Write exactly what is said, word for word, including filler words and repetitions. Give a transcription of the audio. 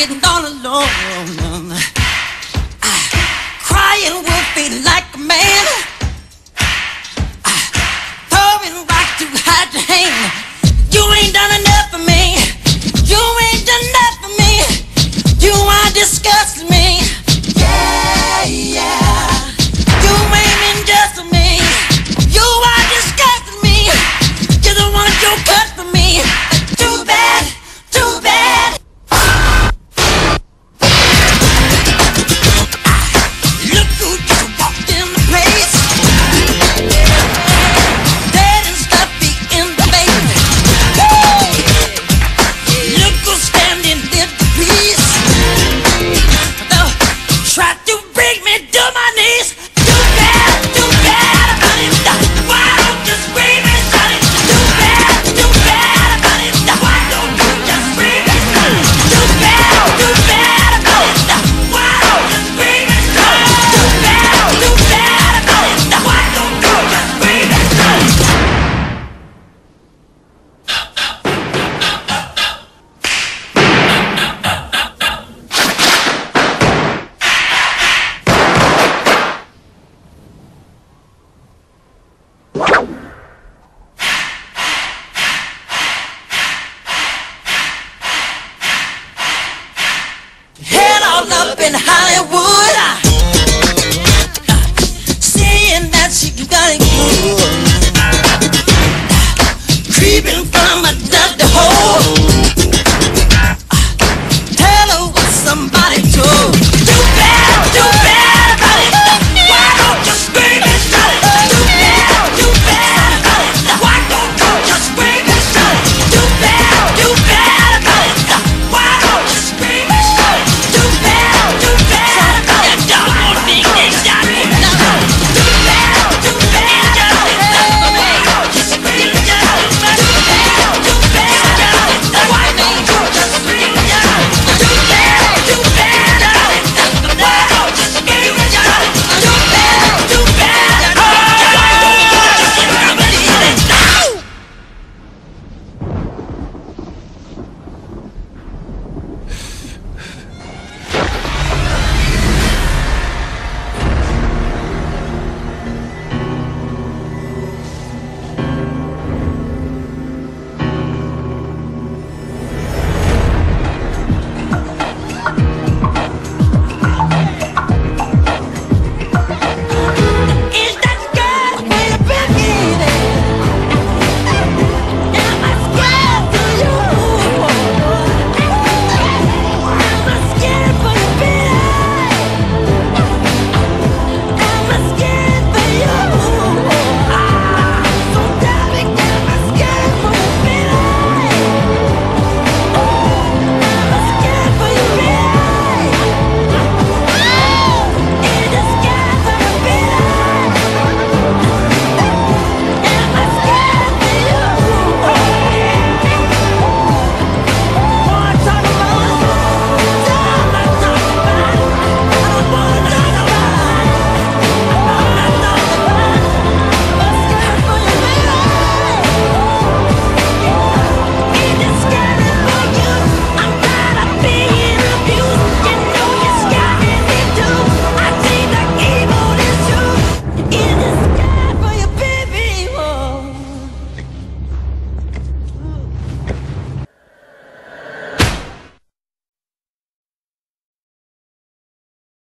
getting all alone. Crying wolf feeling like a man. Throwing rocks to hide your hand. You ain't done enough for me. You ain't done enough for me. You are disgusting me. Yeah, yeah. You ain't been just for me. You are disgusting me. You're the one you cut for me. Too bad, too bad. Look who just walked in the place. Dead and stuffy in the basement. Look who's standing in the peace. Try to bring me to my knees. Too bad, too bad about it. Why don't you scream and shout it? Too bad, too bad about it. Why don't you just scream and shout it? Too bad, too bad about it. Why don't you scream and shout it? Too bad, too bad about it. Why don't you just scream and shout it? Head all up in Hollywood.